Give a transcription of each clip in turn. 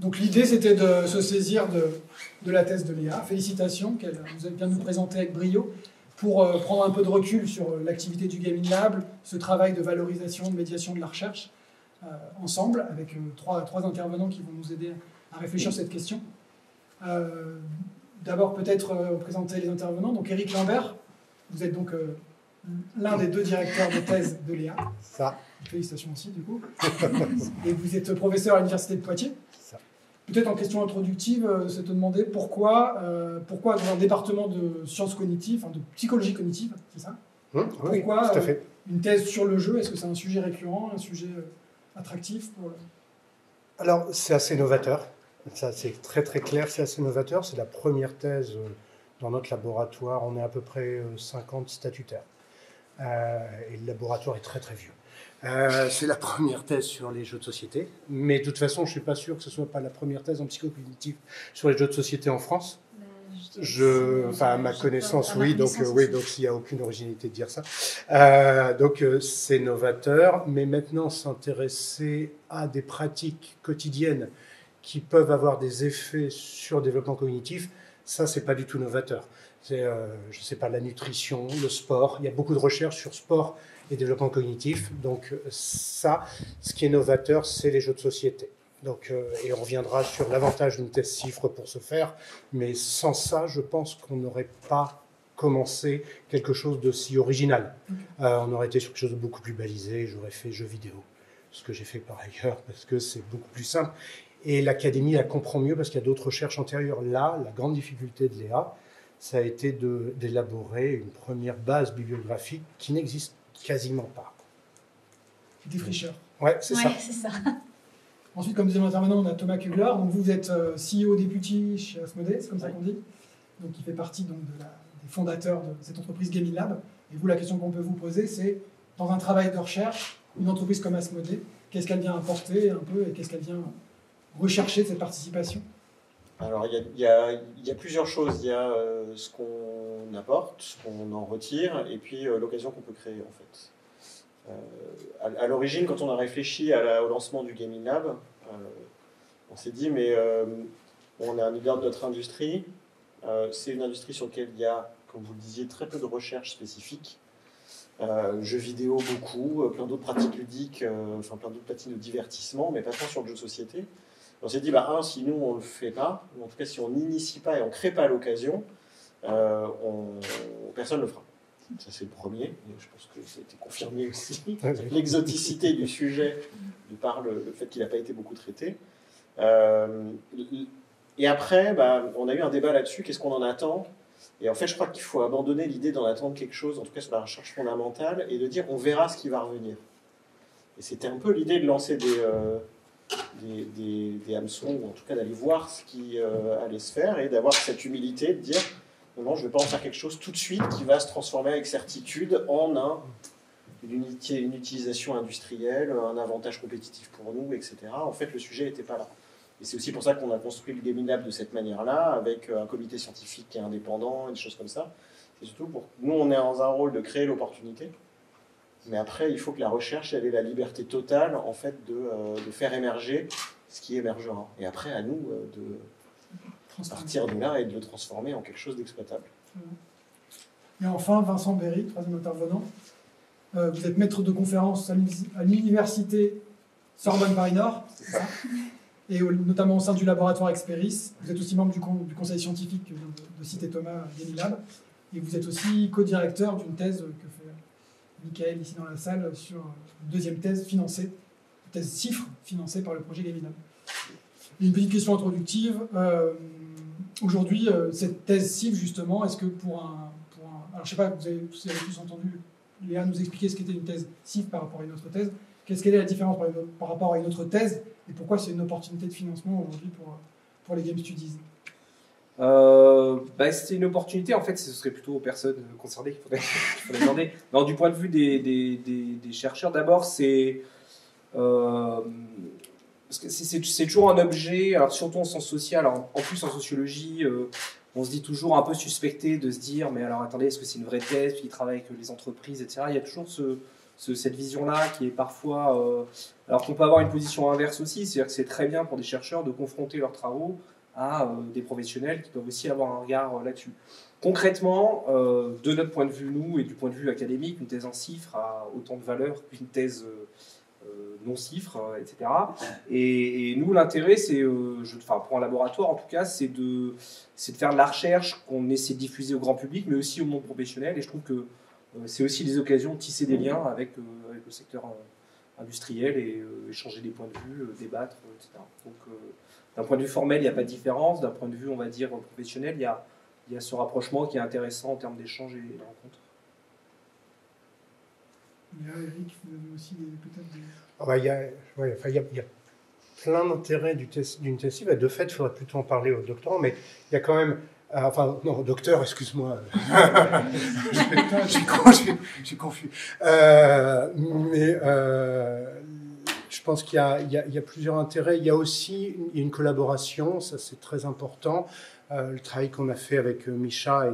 Donc l'idée, c'était de se saisir de la thèse de Léa. Félicitations, qu'elle nous a bien nous présenter avec brio, pour prendre un peu de recul sur l'activité du Gaming Lab, ce travail de valorisation, de médiation de la recherche, ensemble, avec trois intervenants qui vont nous aider à réfléchir à cette question. D'abord, peut-être présenter les intervenants. Donc Éric Lambert, vous êtes donc l'un des 2 directeurs de thèse de Léa. Ça. Félicitations aussi, du coup. Et vous êtes professeur à l'Université de Poitiers. Ça. Peut-être en question introductive, c'est de demander pourquoi dans un département de sciences cognitives, de psychologie cognitive, c'est ça? Pourquoi oui, tout à fait. Une thèse sur le jeu? Est-ce que c'est un sujet récurrent, un sujet attractif pour... Alors, c'est assez novateur. Ça, c'est très très clair, c'est assez novateur. C'est la première thèse dans notre laboratoire. On est à peu près 50 statutaires. Et le laboratoire est très très vieux. C'est la première thèse sur les jeux de société, mais de toute façon, je ne suis pas sûr que ce ne soit pas la première thèse en psychocognitif sur les jeux de société en France. À ma connaissance, oui, donc il n'y a aucune originalité de dire ça. C'est novateur, mais maintenant s'intéresser à des pratiques quotidiennes qui peuvent avoir des effets sur le développement cognitif, ça, c'est pas du tout novateur. C'est, je sais pas, la nutrition, le sport. Il y a beaucoup de recherches sur sport et développement cognitif. Donc ça, ce qui est novateur, c'est les jeux de société. Donc, et on reviendra sur l'avantage d'une thèse CIFRE pour ce faire. Mais sans ça, je pense qu'on n'aurait pas commencé quelque chose de si original. On aurait été sur quelque chose de beaucoup plus balisé. J'aurais fait jeux vidéo, ce que j'ai fait par ailleurs, parce que c'est beaucoup plus simple. Et l'académie la comprend mieux parce qu'il y a d'autres recherches antérieures. Là, la grande difficulté de Léa, ça a été d'élaborer une première base bibliographique qui n'existe quasiment pas. Défricheur. Ouais, c'est ça. Ensuite, comme deuxième intervenant, on a Thomas Kugler. Donc vous êtes CEO député chez Asmodée, c'est comme ça qu'on dit. Donc il fait partie donc, des fondateurs de cette entreprise Gaming Lab. Et vous, la question qu'on peut vous poser, c'est dans un travail de recherche, une entreprise comme Asmodée, qu'est-ce qu'elle vient apporter un peu et qu'est-ce qu'elle vient rechercher de cette participation? Alors, il y a plusieurs choses. Il y a ce qu'on apporte, ce qu'on en retire, et puis l'occasion qu'on peut créer, en fait. À l'origine, quand on a réfléchi au lancement du Gaming Lab, on s'est dit, mais on est un leader de notre industrie. C'est une industrie sur laquelle il y a, comme vous le disiez, très peu de recherche spécifique. Jeux vidéo, beaucoup, plein d'autres pratiques ludiques, plein d'autres pratiques de divertissement, mais pas tant sur le jeu de société. On s'est dit, si nous, on ne le fait pas, ou en tout cas, si on n'initie pas et on ne crée pas l'occasion, personne ne le fera. Ça, c'est le premier. Et je pense que ça a été confirmé aussi. L'exoticité du sujet, de par le fait qu'il n'a pas été beaucoup traité. Et après, on a eu un débat là-dessus. Qu'est-ce qu'on en attend? Et en fait, je crois qu'il faut abandonner l'idée d'en attendre quelque chose, en tout cas sur la recherche fondamentale, et de dire, on verra ce qui va revenir. Et c'était un peu l'idée de lancer des hameçons, ou en tout cas d'aller voir ce qui allait se faire et d'avoir cette humilité de dire non, je ne vais pas en faire quelque chose tout de suite qui va se transformer avec certitude en une utilisation industrielle, un avantage compétitif pour nous, etc. En fait, le sujet n'était pas là. Et c'est aussi pour ça qu'on a construit le Gaming Lab de cette manière-là, avec un comité scientifique qui est indépendant, et des choses comme ça. C'est surtout pour nous, on est dans un rôle de créer l'opportunité. Mais après, il faut que la recherche, elle ait la liberté totale, en fait, de faire émerger ce qui émergera. Et après, à nous de partir de là et de le transformer en quelque chose d'exploitable. Et enfin, Vincent Berry, troisième intervenant. Vous êtes maître de conférence à l'université Sorbonne Paris-Nord, c'est ça? Et notamment au sein du laboratoire Experis. Vous êtes aussi membre du conseil scientifique de Cité Thomas Gaming Lab. Et vous êtes aussi co-directeur d'une thèse que fait Michael, ici dans la salle, sur une deuxième thèse financée, une thèse CIFRE financée par le projet Gaming Lab. Une petite question introductive. Aujourd'hui, cette thèse CIFRE, justement, est-ce que pour un... Alors, je ne sais pas, vous avez tous entendu Léa nous expliquer ce qu'était une thèse CIFRE par rapport à une autre thèse. Quelle est la différence par rapport à une autre thèse et pourquoi c'est une opportunité de financement aujourd'hui pour les Game Studies? C'était une opportunité, en fait, ce serait plutôt aux personnes concernées qu'il faudrait demander. Alors, du point de vue des chercheurs, d'abord, c'est toujours un objet, alors surtout en sciences sociales, en plus en sociologie, on se dit toujours un peu suspecté de se dire, mais alors attendez, est-ce que c'est une vraie thèse qui travaille avec les entreprises, etc. Il y a toujours ce cette vision-là qui est parfois... alors qu'on peut avoir une position inverse aussi, c'est-à-dire que c'est très bien pour des chercheurs de confronter leurs travaux à des professionnels qui doivent aussi avoir un regard là-dessus. Concrètement, de notre point de vue, nous, et du point de vue académique, une thèse en chiffres a autant de valeur qu'une thèse non-chiffres, etc. Et nous, l'intérêt, c'est, pour un laboratoire en tout cas, c'est de faire de la recherche qu'on essaie de diffuser au grand public, mais aussi au monde professionnel. Et je trouve que c'est aussi des occasions de tisser des liens avec le secteur industriel et échanger des points de vue, débattre, etc. Donc, d'un point de vue formel, il n'y a pas de différence. D'un point de vue, on va dire, professionnel, il y a ce rapprochement qui est intéressant en termes d'échanges et de rencontres. Il y a Eric, vous avez aussi peut-être des... Il y a plein d'intérêts d'une thèse cible. De fait, il faudrait plutôt en parler aux doctorants, mais il y a quand même... non, docteur, excuse-moi. Je suis confus. Je pense qu'il y a plusieurs intérêts. Il y a aussi une collaboration, ça c'est très important. Le travail qu'on a fait avec Micha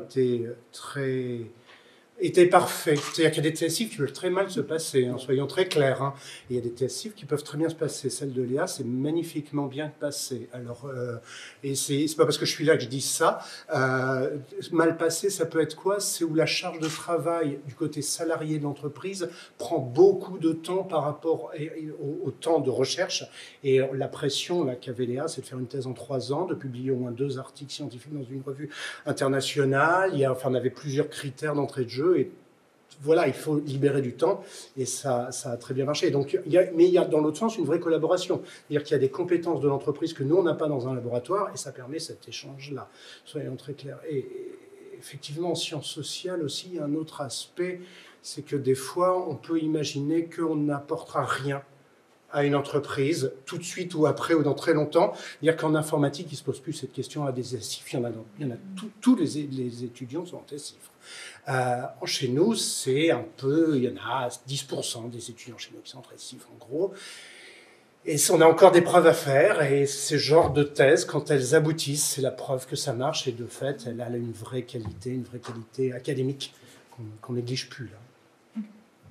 était parfait. C'est-à-dire qu'il y a des TSIF qui peuvent très mal se passer, hein, soyons très clairs. Hein. Et il y a des TSIF qui peuvent très bien se passer. Celle de Léa, c'est magnifiquement bien passé. Alors, et c'est pas parce que je suis là que je dis ça. Mal passé, ça peut être quoi? C'est où la charge de travail du côté salarié de l'entreprise prend beaucoup de temps par rapport au temps de recherche. Et la pression là qu'avait Léa, c'est de faire une thèse en 3 ans, de publier au moins 2 articles scientifiques dans une revue internationale. On avait plusieurs critères d'entrée de jeu. Et voilà, il faut libérer du temps et ça a très bien marché. Donc, il y a dans l'autre sens une vraie collaboration. C'est-à-dire qu'il y a des compétences de l'entreprise que nous, on n'a pas dans un laboratoire et ça permet cet échange-là. Soyons très clairs. Et effectivement, en sciences sociales aussi, il y a un autre aspect, c'est que des fois, on peut imaginer qu'on n'apportera rien à une entreprise, tout de suite ou après ou dans très longtemps. C'est-à-dire qu'en informatique, il ne se pose plus cette question à des TSIF. Il y en a tous les étudiants sont en TSIF. Chez nous, c'est un peu, il y en a 10% des étudiants chez nous qui sont en TSIF, en gros. Et on a encore des preuves à faire, et ce genre de thèse, quand elles aboutissent, c'est la preuve que ça marche, et de fait, elle a une vraie qualité académique qu'on néglige plus, là.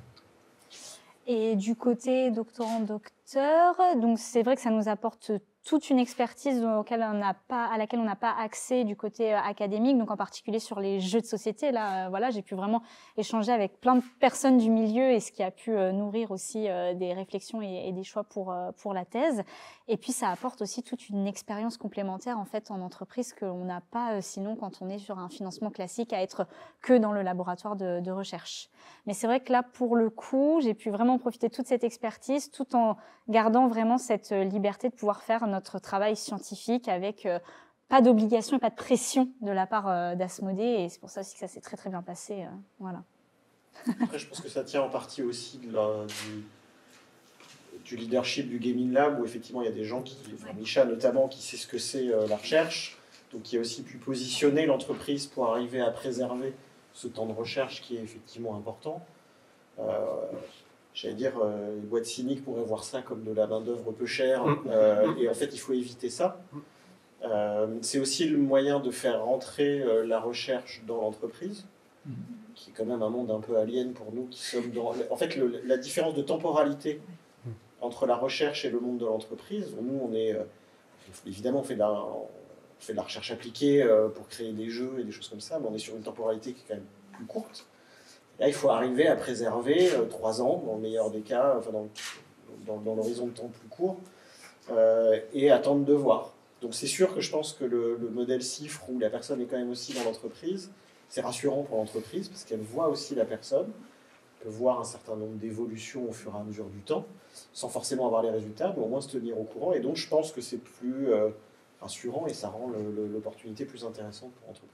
Et du côté doctorant-docteur, donc c'est vrai que ça nous apporte toute une expertise à laquelle on n'a pas accès du côté académique, donc en particulier sur les jeux de société. Là, voilà, j'ai pu vraiment échanger avec plein de personnes du milieu et ce qui a pu nourrir aussi des réflexions et des choix pour la thèse. Et puis, ça apporte aussi toute une expérience complémentaire en fait en entreprise qu'on n'a pas sinon quand on est sur un financement classique à être que dans le laboratoire de recherche. Mais c'est vrai que là, pour le coup, j'ai pu vraiment profiter de toute cette expertise tout en gardant vraiment cette liberté de pouvoir faire notre travail scientifique avec pas d'obligation et pas de pression de la part d'Asmodée. Et c'est pour ça aussi que ça s'est très très bien passé. Voilà. Après, je pense que ça tient en partie aussi du leadership du Gaming Lab, où effectivement il y a des gens Micha notamment, qui sait ce que c'est la recherche, donc qui a aussi pu positionner l'entreprise pour arriver à préserver ce temps de recherche qui est effectivement important. J'allais dire, les boîtes cyniques pourraient voir ça comme de la main-d'œuvre peu chère, et en fait, il faut éviter ça. C'est aussi le moyen de faire rentrer la recherche dans l'entreprise, qui est quand même un monde un peu alien pour nous qui sommes dans... En fait, la différence de temporalité entre la recherche et le monde de l'entreprise, nous, on est... évidemment, on fait de la recherche appliquée pour créer des jeux et des choses comme ça, mais on est sur une temporalité qui est quand même plus courte. Là, il faut arriver à préserver 3 ans, dans le meilleur des cas, enfin dans l'horizon de temps plus court, et attendre de voir. Donc c'est sûr que je pense que le modèle CIFRE, où la personne est quand même aussi dans l'entreprise, c'est rassurant pour l'entreprise, parce qu'elle voit aussi la personne, peut voir un certain nombre d'évolutions au fur et à mesure du temps, sans forcément avoir les résultats, mais au moins se tenir au courant. Et donc je pense que c'est plus rassurant, et ça rend l'opportunité plus intéressante pour l'entreprise.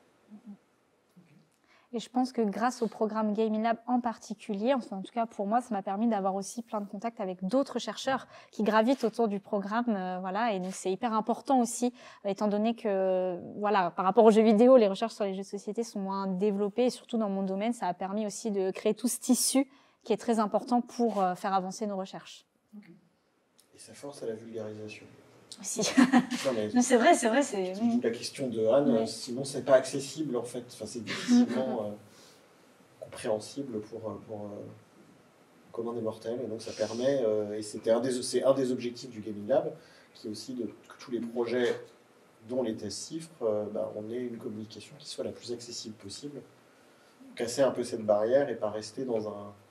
Et je pense que grâce au programme Gaming Lab en particulier, enfin, en tout cas pour moi, ça m'a permis d'avoir aussi plein de contacts avec d'autres chercheurs qui gravitent autour du programme. Voilà, et donc c'est hyper important aussi, étant donné que voilà, par rapport aux jeux vidéo, les recherches sur les jeux de société sont moins développées. Et surtout dans mon domaine, ça a permis aussi de créer tout ce tissu qui est très important pour faire avancer nos recherches. Et ça force à la vulgarisation. Si. C'est vrai. C'est la question de Anne, ouais. Sinon c'est pas accessible en fait, enfin, c'est difficilement compréhensible pour commun des mortels. Et donc ça permet, et c'est un des objectifs du Gaming Lab, qui est aussi que tous les projets dont les tests CIFRE, on ait une communication qui soit la plus accessible possible. Casser un peu cette barrière et pas rester dans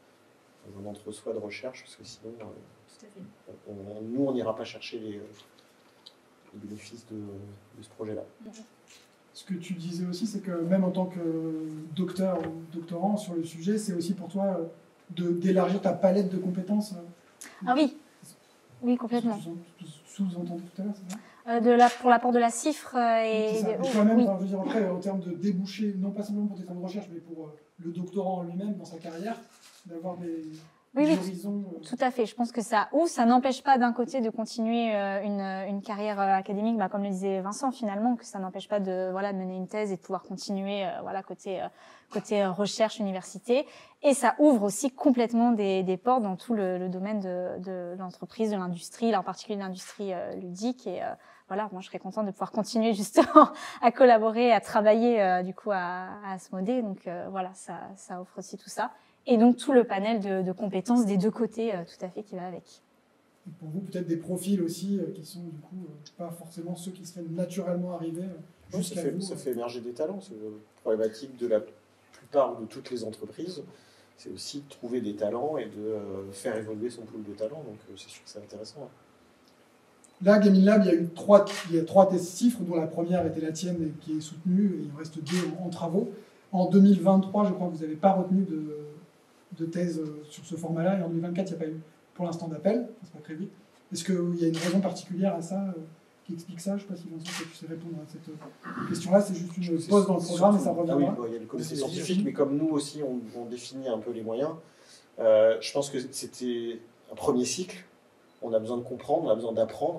un entre-soi de recherche, parce que sinon, nous, on n'ira pas chercher les bénéfices de ce projet-là. Ce que tu disais aussi, c'est que même en tant que docteur ou doctorant sur le sujet, c'est aussi pour toi d'élargir ta palette de compétences. Ah oui, oui, complètement. Sous-entendu tout à l'heure, c'est ça Pour l'apport de la CIFRE et toi-même, oui. je veux dire, après, en termes de débouchés, non pas simplement pour tes fins de recherche, mais pour le doctorant en lui-même, dans sa carrière, d'avoir des horizons... Tout à fait. Je pense que ça ouvre, ça n'empêche pas d'un côté de continuer une carrière académique, comme le disait Vincent finalement, que ça n'empêche pas de mener une thèse et de pouvoir continuer côté recherche, université. Et ça ouvre aussi complètement des portes dans tout le domaine de l'entreprise, de l'industrie, là en particulier l'industrie ludique. Et moi je serais contente de pouvoir continuer justement à collaborer, à travailler du coup à Asmodée. Donc ça offre aussi tout ça. Et donc tout le panel de compétences des deux côtés tout à fait qui va avec. Et pour vous, peut-être des profils aussi qui sont du coup pas forcément ceux qui seraient naturellement arrivés jusqu'à vous. Ça fait émerger des talents. C'est une problématique de la plupart de toutes les entreprises. C'est aussi de trouver des talents et de faire évoluer son pool de talents. Donc c'est sûr que c'est intéressant. Là, Gaming Lab, il y a trois tests CIFRE, dont la première était la tienne et qui est soutenue. Et il en reste 2 en travaux. En 2023, je crois que vous n'avez pas retenu de thèse sur ce format-là, et en 2024, il n'y a pas eu pour l'instant d'appel, c'est pas très vite. Est-ce qu'il y a une raison particulière à ça qui explique ça? Je ne sais pas si Vincent, tu sais répondre à cette question-là, c'est juste une pause dans le programme et ça reviendra. Oui, il y a le comité scientifique, mais comme nous aussi, on définit un peu les moyens. Je pense que c'était un premier cycle, on a besoin de comprendre, on a besoin d'apprendre.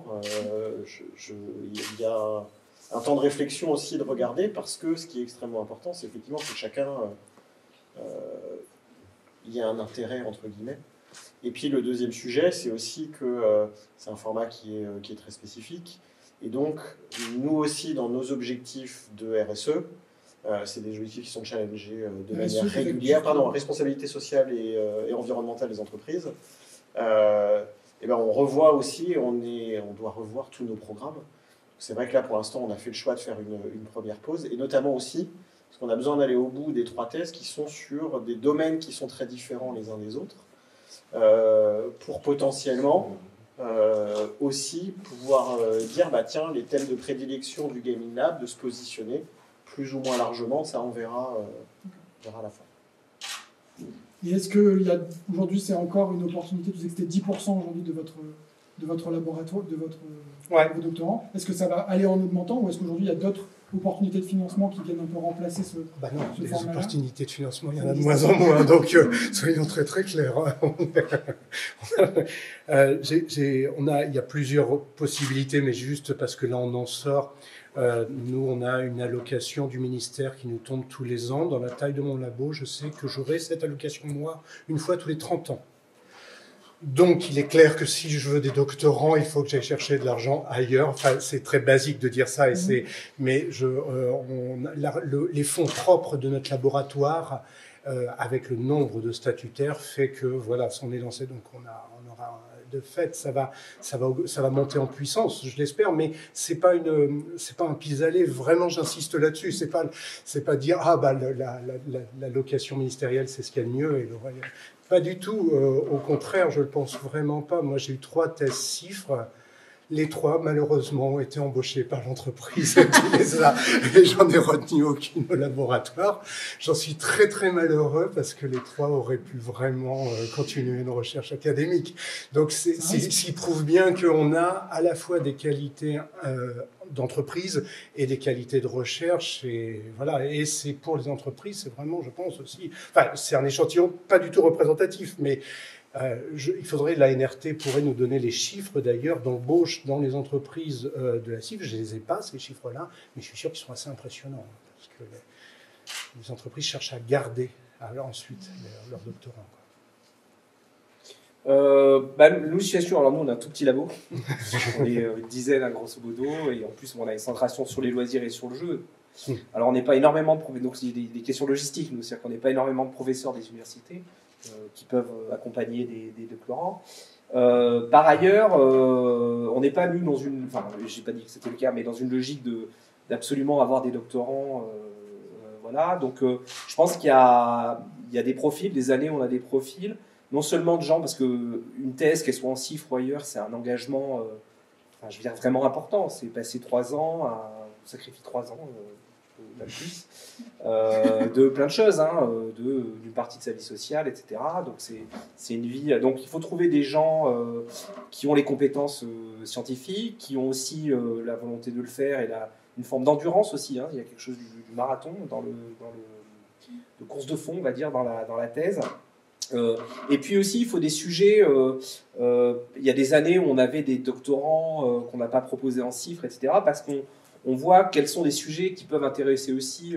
Il y a un temps de réflexion aussi, de regarder, parce que ce qui est extrêmement important, c'est effectivement que chacun... il y a un intérêt, entre guillemets. Et puis le deuxième sujet, c'est aussi que c'est un format qui est très spécifique. Et donc, nous aussi, dans nos objectifs de RSE, c'est des objectifs qui sont challengés de manière régulière, responsabilité sociale et environnementale des entreprises. Et on revoit aussi, on doit revoir tous nos programmes. C'est vrai que là, pour l'instant, on a fait le choix de faire une première pause, et notamment aussi, parce qu'on a besoin d'aller au bout des 3 thèses qui sont sur des domaines qui sont très différents les uns des autres, pour potentiellement aussi pouvoir dire, tiens, les thèmes de prédilection du Gaming Lab, de se positionner plus ou moins largement, ça on verra à la fin. Et est-ce que aujourd'hui c'est encore une opportunité, tu disais que c'était 10% aujourd'hui de votre laboratoire, de vos doctorants, est-ce que ça va aller en augmentant ou est-ce qu'aujourd'hui il y a d'autres opportunités de financement qui viennent un peu remplacer ce les format-là? opportunités de financement, il y en a de moins en moins, donc soyons très très clairs. Il y a plusieurs possibilités, mais juste parce que là on en sort. Nous, on a une allocation du ministère qui nous tombe tous les ans. Dans la taille de mon labo, je sais que j'aurai cette allocation, moi, une fois tous les 30 ans. Donc, il est clair que si je veux des doctorants, il faut que j'aille chercher de l'argent ailleurs. Enfin, c'est très basique de dire ça, mais les fonds propres de notre laboratoire, avec le nombre de statutaires, fait que voilà, on est lancé. Donc, on aura de fait, ça va monter en puissance, je l'espère. Mais c'est pas un pis-aller. Vraiment, j'insiste là-dessus. C'est pas dire la location ministérielle, c'est ce qu'il y a de mieux et pas du tout, au contraire, je ne le pense vraiment pas. Moi, j'ai eu 3 thèses CIFRE. Les 3, malheureusement, ont été embauchés par l'entreprise qui les a, et j'en ai retenu aucune au laboratoire. J'en suis très, très malheureux parce que les 3 auraient pu vraiment continuer une recherche académique. Donc, s'il prouve bien qu'on a à la fois des qualités d'entreprise et des qualités de recherche, et voilà. Et c'est pour les entreprises, c'est vraiment, je pense aussi, enfin, c'est un échantillon pas du tout représentatif, mais il faudrait, la NRT pourrait nous donner les chiffres d'ailleurs d'embauche dans les entreprises de la CIF. Je ne les ai pas, ces chiffres-là, mais je suis sûr qu'ils sont assez impressionnants, parce que les entreprises cherchent à garder ensuite leurs doctorants. Nous, situation, alors nous, on a un tout petit labo, on est une dizaine, grosso modo, et en plus, on a une centration sur les loisirs et sur le jeu. Alors, on n'est pas énormément de professeurs, donc c'est des questions logistiques, nous, c'est-à-dire qu'on n'est pas énormément de professeurs des universités. qui peuvent accompagner des doctorants. Par ailleurs, on n'est pas, nous, dans une... Enfin, je n'ai pas dit que c'était le cas, mais dans une logique d'absolument avoir des doctorants. Voilà, donc je pense qu'il y a des profils, des années où on a des profils, non seulement de gens, parce qu'une thèse, qu'elle soit en CIFRE ou ailleurs, c'est un engagement, enfin, je veux dire, vraiment important. C'est passer 3 ans, on sacrifie 3 ans, même plus, de plein de choses, hein, d'une partie de sa vie sociale, etc. Donc c'est une vie. Donc il faut trouver des gens qui ont les compétences scientifiques, qui ont aussi la volonté de le faire et une forme d'endurance aussi. Hein. Il y a quelque chose du marathon de course de fond, on va dire, dans la thèse. Et puis aussi, il faut des sujets. Il y a des années où on avait des doctorants qu'on n'a pas proposés en CIFRE, etc. Parce qu'on voit quels sont les sujets qui peuvent intéresser aussi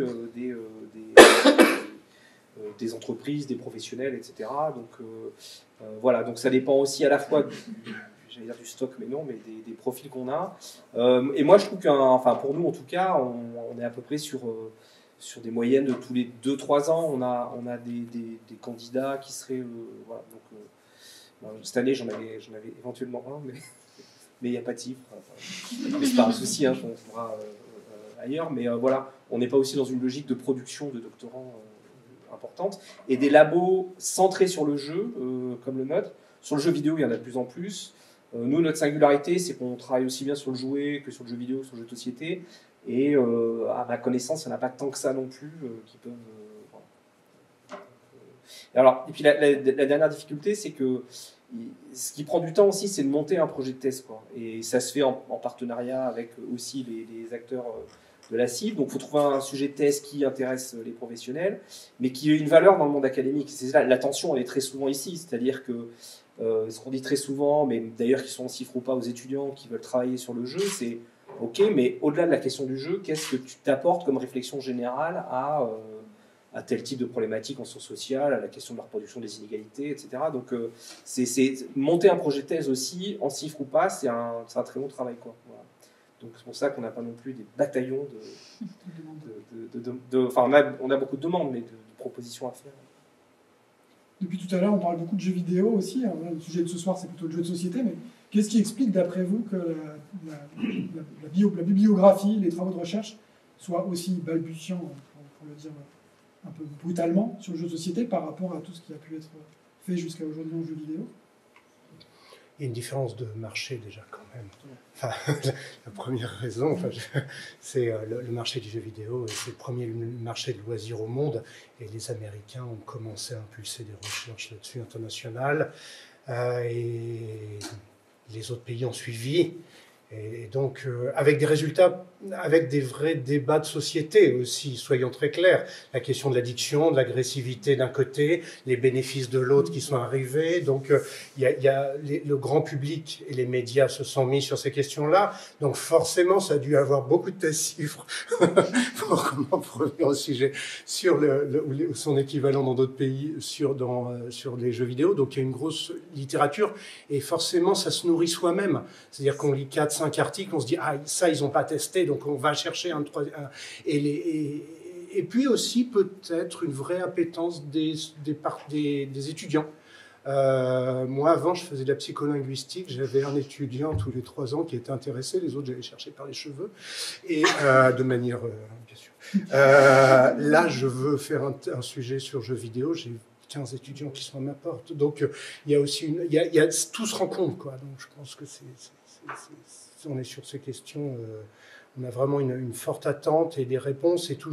des entreprises, des professionnels, etc. Donc voilà, donc ça dépend aussi à la fois j'allais dire du stock, mais non, mais des profils qu'on a. Et moi, je trouve enfin pour nous en tout cas, on est à peu près sur des moyennes de tous les 2-3 ans, on a des candidats qui seraient... voilà, donc, cette année, j'en avais éventuellement un, mais il n'y a pas de chiffre. Mais c'est pas un souci, hein, on trouvera ailleurs. Mais voilà, on n'est pas aussi dans une logique de production de doctorants importante. Et des labos centrés sur le jeu, comme le nôtre. Sur le jeu vidéo, il y en a de plus en plus. Nous, notre singularité, c'est qu'on travaille aussi bien sur le jouet que sur le jeu vidéo, sur le jeu de société. Et à ma connaissance, il n'y en a pas tant que ça non plus qui peuvent. Voilà. Et puis la dernière difficulté, c'est que ce qui prend du temps aussi, c'est de monter un projet de thèse, quoi. Et ça se fait en partenariat avec aussi les acteurs de la cible. Donc il faut trouver un sujet de thèse qui intéresse les professionnels, mais qui a une valeur dans le monde académique. C'est là, la tension, elle est très souvent ici. C'est-à-dire que ce qu'on dit très souvent, mais d'ailleurs qui sont en CIFRE ou pas aux étudiants qui veulent travailler sur le jeu, c'est ok, mais au-delà de la question du jeu, qu'est-ce que tu t'apportes comme réflexion générale à tel type de problématique en sciences sociales, à la question de la reproduction des inégalités, etc. Donc, c'est monter un projet de thèse aussi, en CIFRE ou pas, c'est un très long travail, quoi. Voilà. Donc, c'est pour ça qu'on n'a pas non plus des bataillons enfin, on a beaucoup de demandes, mais de propositions à faire. Depuis tout à l'heure, on parle beaucoup de jeux vidéo aussi. Alors, le sujet de ce soir, c'est plutôt le jeu de société, mais qu'est-ce qui explique, d'après vous, que la bibliographie, les travaux de recherche soient aussi balbutiants, pour le dire un peu brutalement, sur le jeu de société par rapport à tout ce qui a pu être fait jusqu'à aujourd'hui en jeu vidéo? Il y a une différence de marché déjà quand même. Enfin, la première raison, c'est le marché du jeu vidéo, c'est le premier marché de loisirs au monde, et les Américains ont commencé à impulser des recherches là-dessus internationales, et les autres pays ont suivi. Et donc, avec des résultats, avec des vrais débats de société aussi, soyons très clairs. La question de l'addiction, de l'agressivité d'un côté, les bénéfices de l'autre qui sont arrivés. Donc, le grand public et les médias se sont mis sur ces questions-là. Donc, forcément, ça a dû avoir beaucoup de tests CIFRE pour revenir au sujet, sur son équivalent dans d'autres pays, sur les jeux vidéo. Donc, il y a une grosse littérature et forcément, ça se nourrit soi-même. C'est-à-dire qu'on lit 4-5 articles, on se dit « Ah, ça, ils n'ont pas testé, donc on va chercher un troisième. » Et puis aussi, peut-être, une vraie appétence des étudiants. Moi, avant, je faisais de la psycholinguistique. J'avais un étudiant tous les 3 ans qui était intéressé. Les autres, j'allais chercher par les cheveux. Et de manière, bien sûr. Là, je veux faire un sujet sur jeux vidéo. J'ai 15 étudiants qui sont à ma porte. Donc, il y a aussi tout se rencontre, quoi. Donc, je pense que on est sur ces questions. On a vraiment une forte attente et des réponses, il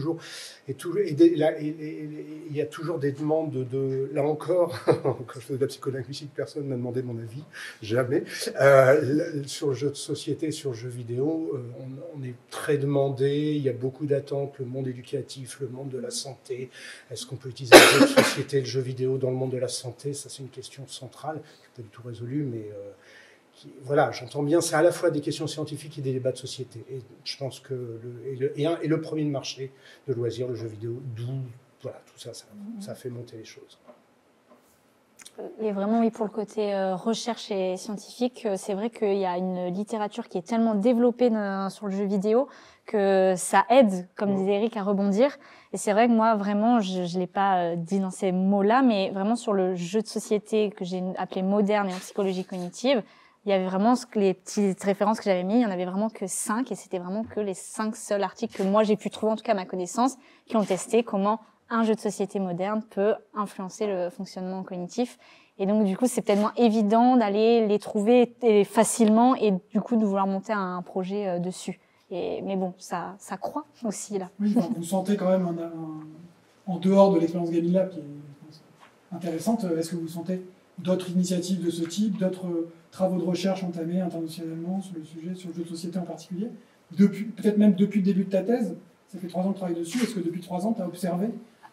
y a toujours des demandes là encore, quand je fais de la psycholinguistique, personne ne m'a demandé mon avis, jamais. Sur le jeu de société, sur le jeu vidéo, on est très demandé, il y a beaucoup d'attentes, le monde éducatif, le monde de la santé. Est-ce qu'on peut utiliser le jeu de société, le jeu vidéo dans le monde de la santé? Ça, c'est une question centrale, pas du tout résolue, mais... voilà, j'entends bien, c'est à la fois des questions scientifiques et des débats de société. Et je pense que le premier marché de loisirs, le jeu vidéo, d'où voilà, tout ça, ça fait monter les choses. Et vraiment, oui, pour le côté recherche et scientifique, c'est vrai qu'il y a une littérature qui est tellement développée sur le jeu vidéo que ça aide, comme disait Eric, à rebondir. Et c'est vrai que moi, vraiment, je l'ai pas dit dans ces mots-là, mais vraiment sur le jeu de société que j'ai appelé moderne et en psychologie cognitive, il y avait vraiment les petites références que j'avais mis, il y en avait vraiment que 5, et c'était vraiment que les 5 seuls articles que moi j'ai pu trouver, en tout cas à ma connaissance, qui ont testé comment un jeu de société moderne peut influencer le fonctionnement cognitif. Et donc, du coup, c'est peut-être moins évident d'aller les trouver facilement et du coup de vouloir monter un projet dessus. Mais bon, ça croît aussi là. Oui, enfin, vous sentez quand même en dehors de l'expérience Gaming Lab qui est je pense, intéressante, est-ce que vous sentez d'autres initiatives de ce type, d'autres travaux de recherche entamés internationalement sur le sujet, sur le jeu de société en particulier, peut-être même depuis le début de ta thèse? Ça fait 3 ans que tu travailles dessus. Est-ce que depuis 3 ans, tu as observé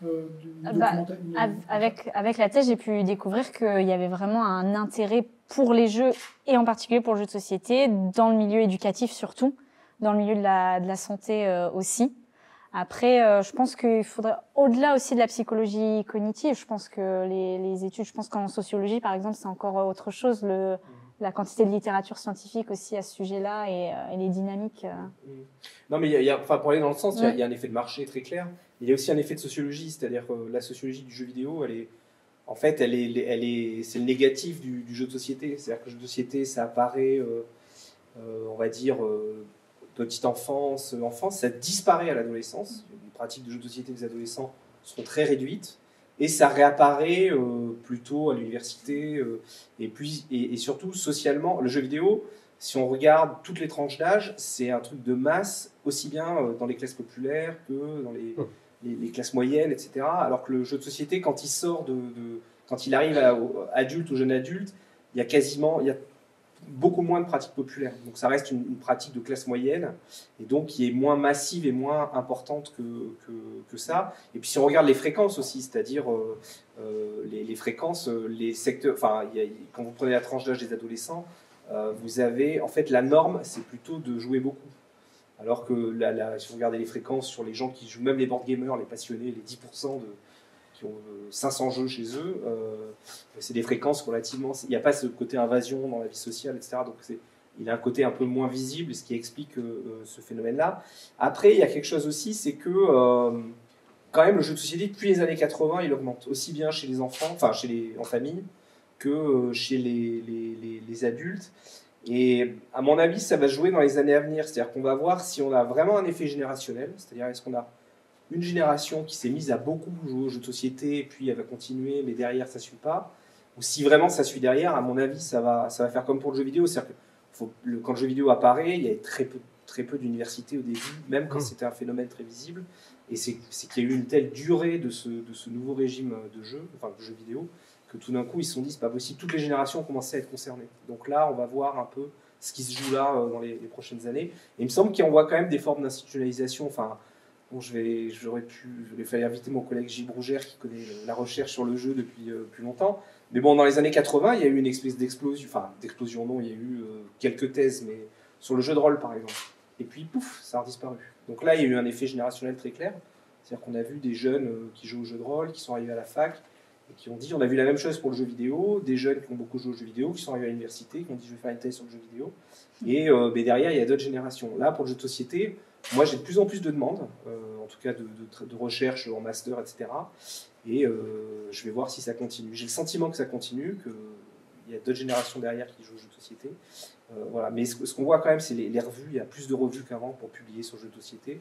avec la thèse, j'ai pu découvrir qu'il y avait vraiment un intérêt pour les jeux, et en particulier pour le jeu de société, dans le milieu éducatif surtout, dans le milieu de la santé aussi. Après, je pense qu'il faudrait, au-delà aussi de la psychologie cognitive, je pense que les études, je pense qu'en sociologie, par exemple, c'est encore autre chose, la quantité de littérature scientifique aussi à ce sujet-là et les dynamiques. Non, mais enfin, pour aller dans le sens, il y a un effet de marché très clair. Il y a aussi un effet de sociologie, c'est-à-dire que la sociologie du jeu vidéo, c'est le négatif du jeu de société. C'est-à-dire que le jeu de société, ça apparaît, on va dire, petite enfance, ça disparaît à l'adolescence. Les pratiques de jeux de société des adolescents sont très réduites. Et ça réapparaît plutôt à l'université et surtout socialement. Le jeu vidéo, si on regarde toutes les tranches d'âge, c'est un truc de masse, aussi bien dans les classes populaires que dans les classes moyennes, etc. Alors que le jeu de société, quand il sort quand il arrive adulte ou jeune adulte, il y a beaucoup moins de pratiques populaires. Donc ça reste une pratique de classe moyenne, et donc qui est moins massive et moins importante que ça. Et puis si on regarde les fréquences aussi, c'est-à-dire les fréquences, les secteurs, enfin, quand vous prenez la tranche d'âge des adolescents, vous avez, en fait, la norme, c'est plutôt de jouer beaucoup. Alors que si vous regardez les fréquences sur les gens qui jouent, même les board gamers, les passionnés, les 10% qui ont 500 jeux chez eux, c'est des fréquences relativement... Il n'y a pas ce côté invasion dans la vie sociale, etc. Donc il a un côté un peu moins visible, ce qui explique ce phénomène-là. Après, il y a quelque chose aussi, c'est que quand même le jeu de société, depuis les années 80, il augmente. Aussi bien chez les enfants, enfin en famille, que chez les adultes. Et à mon avis, ça va se jouer dans les années à venir. C'est-à-dire qu'on va voir si on a vraiment un effet générationnel, c'est-à-dire est-ce qu'on a une génération qui s'est mise à beaucoup jouer aux jeux de société, et puis elle va continuer, mais derrière ça ne suit pas. Ou si vraiment ça suit derrière, à mon avis, ça va faire comme pour le jeu vidéo. C'est-à-dire que quand le jeu vidéo apparaît, il y a très peu d'universités au début, même quand c'était un phénomène très visible. Et c'est qu'il y a eu une telle durée de ce nouveau régime de jeu, enfin de jeu vidéo, que tout d'un coup ils se sont dit c'est pas possible, toutes les générations ont commencé à être concernées. Donc là on va voir un peu ce qui se joue là dans les prochaines années. Et il me semble qu'on voit quand même des formes d'institutionnalisation. Enfin, bon, il fallait inviter mon collègue Gilles Brougère qui connaît la recherche sur le jeu depuis plus longtemps. Mais bon, dans les années 80, il y a eu une espèce d'explosion, non, il y a eu quelques thèses, mais sur le jeu de rôle par exemple. Et puis pouf, ça a disparu. Donc là il y a eu un effet générationnel très clair. C'est-à-dire qu'on a vu des jeunes qui jouent au jeu de rôle, qui sont arrivés à la fac, et qui ont dit, on a vu la même chose pour le jeu vidéo, des jeunes qui ont beaucoup joué au jeu vidéo, qui sont arrivés à l'université, qui ont dit je vais faire une thèse sur le jeu vidéo, et mais derrière il y a d'autres générations. Là pour le jeu de société, moi j'ai de plus en plus de demandes, en tout cas de recherche en master, etc. Et je vais voir si ça continue. J'ai le sentiment que ça continue, qu'il y a d'autres générations derrière qui jouent au jeu de société. Voilà. Mais ce qu'on voit quand même, c'est les revues, il y a plus de revues qu'avant pour publier sur le jeu de société.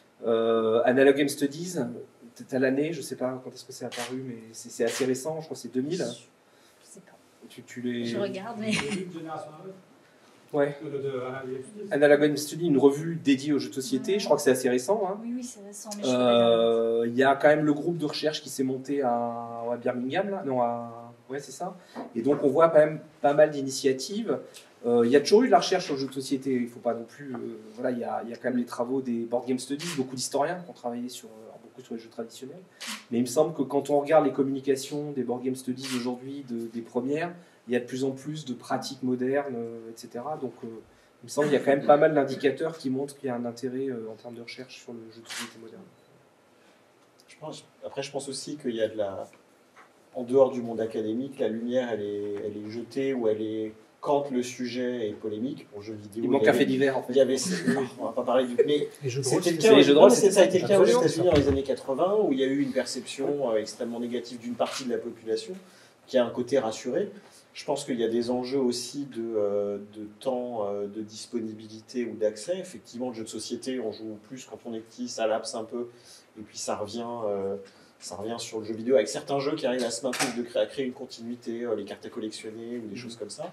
Analog Game Studies, à l'année, je ne sais pas quand est-ce que c'est apparu, mais c'est assez récent, je crois que c'est 2000. Je sais pas. Je regarde, mais... Ouais. Analog Game Studies, une revue dédiée aux jeux de société, je crois que c'est assez récent. Hein. Oui, c'est récent, mais je regarde. Il y a quand même le groupe de recherche qui s'est monté à Birmingham, là. Non, ouais, c'est ça. Et donc on voit quand même pas mal d'initiatives. Il y a toujours eu de la recherche sur le jeu de société, il ne faut pas non plus... voilà, il y a quand même les travaux des Board Game Studies, beaucoup d'historiens qui ont travaillé beaucoup sur les jeux traditionnels. Mais il me semble que quand on regarde les communications des Board Game Studies aujourd'hui, des premières, il y a de plus en plus de pratiques modernes, etc. Donc il me semble qu'il y a quand même pas mal d'indicateurs qui montrent qu'il y a un intérêt en termes de recherche sur le jeu de société moderne. Après, je pense aussi qu'il y a en dehors du monde académique, la lumière, elle est jetée ou elle est quand le sujet est polémique. Pour jeux vidéo, Il manque un fait divers, en fait. Il y avait, on va pas parler du... Mais Les jeux de rôle, c'était le c'est cas, les jeux de rôle, c'était ça a été le cas aux absolument, États-Unis dans les années 80, où il y a eu une perception extrêmement négative d'une partie de la population, qui a un côté rassuré. Je pense qu'il y a des enjeux aussi de temps, de disponibilité ou d'accès. Effectivement, le jeu de société, on joue plus quand on est petit, ça lapse un peu, et puis ça revient sur le jeu vidéo, avec certains jeux qui arrivent à se maintenir, à créer une continuité, les cartes à collectionner ou des choses comme ça.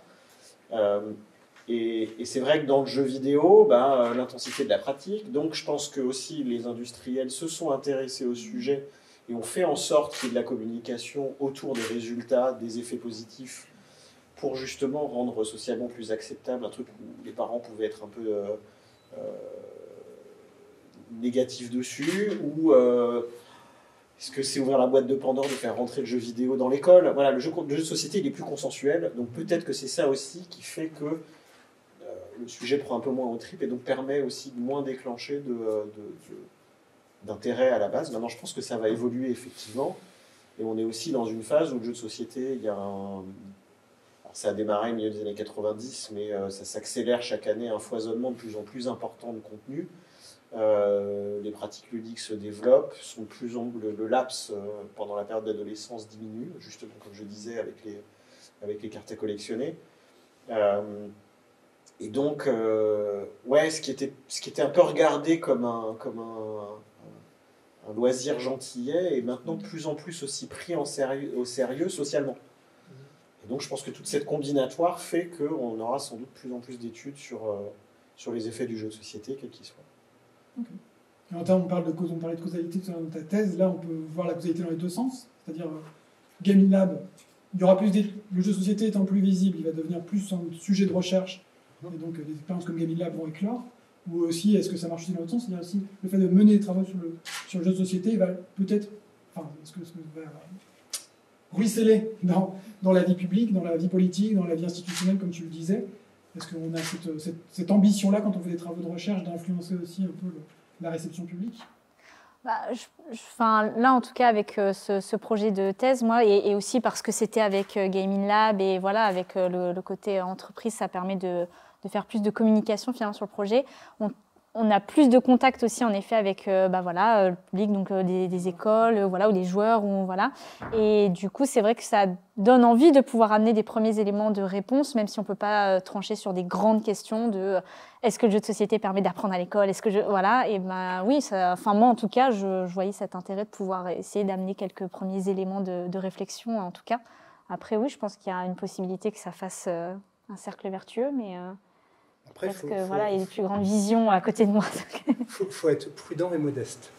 Et c'est vrai que dans le jeu vidéo, l'intensité de la pratique, donc je pense que aussi les industriels se sont intéressés au sujet et ont fait en sorte qu'il y ait de la communication autour des résultats, des effets positifs, pour justement rendre socialement plus acceptable un truc où les parents pouvaient être un peu négatifs dessus, ou est-ce que c'est ouvrir la boîte de Pandore de faire rentrer le jeu vidéo dans l'école? Voilà, le jeu de société, il est plus consensuel, donc peut-être que c'est ça aussi qui fait que le sujet prend un peu moins au trip et donc permet aussi de moins déclencher d'intérêt à la base. Maintenant, je pense que ça va évoluer effectivement, et on est aussi dans une phase où le jeu de société, il y a un... Alors, ça a démarré au milieu des années 90, mais ça s'accélère chaque année, un foisonnement de plus en plus important de contenu. Les pratiques ludiques se développent, le laps pendant la période d'adolescence diminue, justement comme je disais avec les cartes à collectionner. Et donc, ce qui était un peu regardé comme un loisir gentillet est maintenant de plus en plus aussi pris au sérieux socialement. Et donc je pense que toute cette combinatoire fait qu'on aura sans doute de plus en plus d'études sur les effets du jeu de société, quels qu'ils soient. Okay. Et en termes, on parlait de causalité dans ta thèse, là on peut voir la causalité dans les deux sens, c'est-à-dire Gaming Lab, il y aura plus le jeu de société étant plus visible, il va devenir plus un sujet de recherche, et donc des expériences comme Gaming Lab vont éclore. Ou aussi, est-ce que ça marche aussi dans l'autre sens? C'est-à-dire aussi le fait de mener des travaux sur le jeu de société va peut-être, est-ce que va ruisseler dans la vie publique, dans la vie politique, dans la vie institutionnelle, comme tu le disais? Est-ce qu'on a cette ambition-là, quand on fait des travaux de recherche, d'influencer aussi un peu la réception publique? Là, en tout cas, avec ce projet de thèse, moi, et aussi parce que c'était avec Gaming Lab, et voilà, avec le côté entreprise, ça permet de faire plus de communication finalement sur le projet. On a plus de contact aussi, en effet, avec le public, donc des écoles, ou les joueurs, Et du coup, c'est vrai que ça donne envie de pouvoir amener des premiers éléments de réponse, même si on ne peut pas trancher sur des grandes questions de est-ce que le jeu de société permet d'apprendre à l'école, oui, moi en tout cas, je voyais cet intérêt de pouvoir essayer d'amener quelques premiers éléments de réflexion, en tout cas. Après, oui, je pense qu'il y a une possibilité que ça fasse un cercle vertueux, mais... Après, parce qu'il y a une plus grande vision à côté de moi. Faut être prudent et modeste.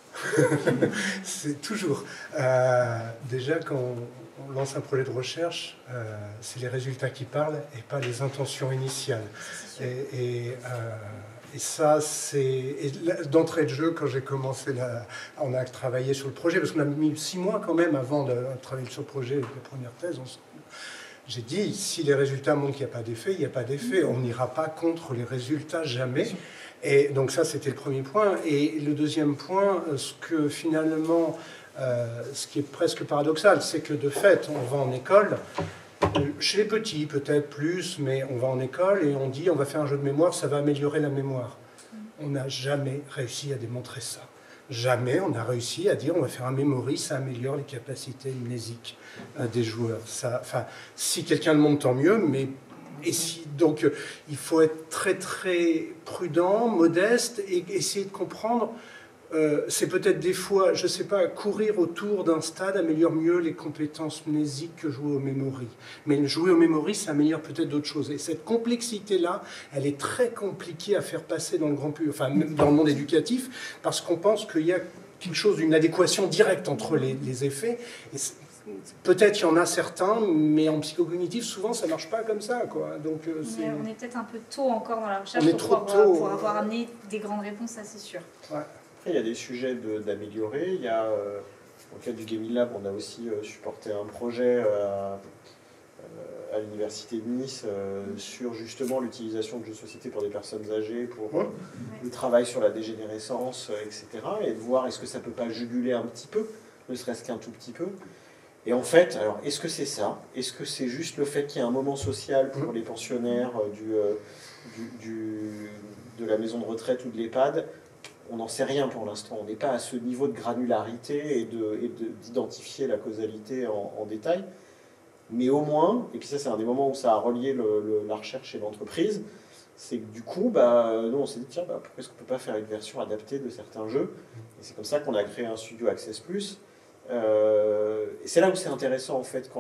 C'est toujours. Déjà, quand on lance un projet de recherche, c'est les résultats qui parlent et pas les intentions initiales. Et ça, c'est... D'entrée de jeu, quand j'ai commencé, on a travaillé sur le projet, parce qu'on a mis 6 mois quand même avant de travailler sur le projet, la première thèse, j'ai dit, si les résultats montrent qu'il n'y a pas d'effet, il n'y a pas d'effet. On n'ira pas contre les résultats, jamais. Et donc ça, c'était le premier point. Et le deuxième point, ce qui est presque paradoxal, c'est que de fait, on va en école, chez les petits peut-être plus, mais on va en école et on dit, on va faire un jeu de mémoire, ça va améliorer la mémoire. On n'a jamais réussi à démontrer ça. Jamais on a réussi à dire on va faire un memory, ça améliore les capacités mnésiques des joueurs. Si quelqu'un le montre, tant mieux, mais donc il faut être très très prudent, modeste et essayer de comprendre. C'est peut-être des fois, je ne sais pas, courir autour d'un stade améliore mieux les compétences mnésiques que jouer au memory. Mais jouer au memory, ça améliore peut-être d'autres choses. Et cette complexité-là, elle est très compliquée à faire passer dans le grand public, même dans le monde éducatif, parce qu'on pense qu'il y a quelque chose d'une adéquation directe entre les effets. Peut-être il y en a certains, mais en psychocognitif, souvent, ça ne marche pas comme ça, quoi. Donc, on est peut-être un peu tôt encore dans la recherche pour avoir amené des grandes réponses, ça c'est sûr. Ouais. Après, il y a des sujets d'améliorer. Il y a, au cas du Gaming Lab, on a aussi supporté un projet à l'université de Nice sur justement l'utilisation de jeux de société pour des personnes âgées, pour le travail sur la dégénérescence, etc. Et de voir est-ce que ça ne peut pas juguler un petit peu, ne serait-ce qu'un tout petit peu. Et en fait, alors, est-ce que c'est ça? Est-ce que c'est juste le fait qu'il y a un moment social pour les pensionnaires de la maison de retraite ou de l'EHPAD? On n'en sait rien pour l'instant. On n'est pas à ce niveau de granularité et d'identifier la causalité en détail. Mais au moins, et puis ça c'est un des moments où ça a relié la recherche et l'entreprise, c'est que du coup, nous on s'est dit, tiens, pourquoi est-ce qu'on ne peut pas faire une version adaptée de certains jeux? Et c'est comme ça qu'on a créé un studio Access+. Et c'est là où c'est intéressant en fait,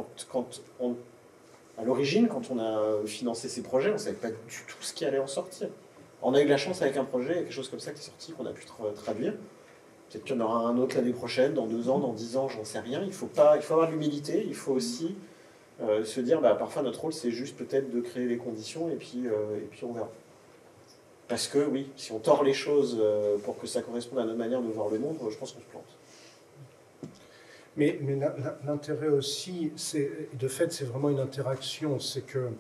à l'origine, quand on a financé ces projets, on ne savait pas du tout ce qui allait en sortir. On a eu de la chance avec un projet, quelque chose comme ça qui est sorti, qu'on a pu traduire. Peut-être qu'il y en aura un autre l'année prochaine, dans 2 ans, dans 10 ans, j'en sais rien. Il faut avoir de l'humilité, il faut aussi se dire, parfois notre rôle c'est juste peut-être de créer les conditions et puis on verra. Parce que oui, si on tord les choses pour que ça corresponde à notre manière de voir le monde, je pense qu'on se plante. Mais l'intérêt aussi, de fait, c'est vraiment une interaction. C'est que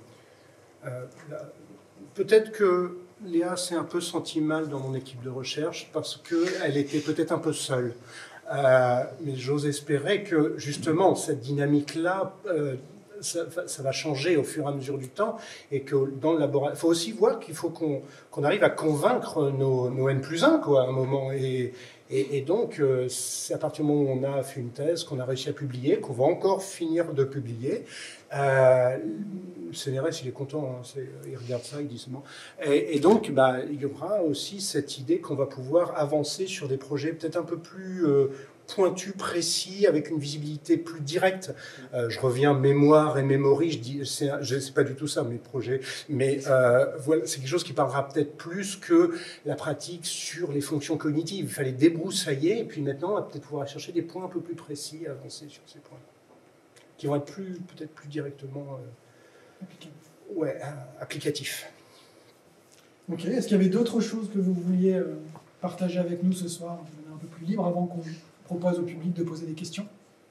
peut-être que Léa s'est un peu sentie mal dans mon équipe de recherche parce qu'elle était peut-être un peu seule. Mais j'ose espérer que justement cette dynamique-là, ça va changer au fur et à mesure du temps et que dans le laboratoire, il faut aussi voir qu'il faut qu'on arrive à convaincre nos N+1 quoi, à un moment. Et donc, c'est à partir du moment où on a fait une thèse, qu'on a réussi à publier, qu'on va encore finir de publier. Le CNRS, il est content, hein, il regarde ça, il dit seulement. Et donc, il y aura aussi cette idée qu'on va pouvoir avancer sur des projets peut-être un peu plus pointus, précis, avec une visibilité plus directe. Je reviens mémoire et mémorie, je sais pas du tout ça, mes projets, mais voilà, c'est quelque chose qui parlera peut-être plus que la pratique sur les fonctions cognitives. Il fallait débroussailler, et puis maintenant, on va peut-être pouvoir chercher des points un peu plus précis, avancer sur ces points, qui vont être peut-être plus directement applicatifs. Ok, est-ce qu'il y avait d'autres choses que vous vouliez partager avec nous ce soir? On est un peu plus libre avant qu'on propose au public de poser des questions.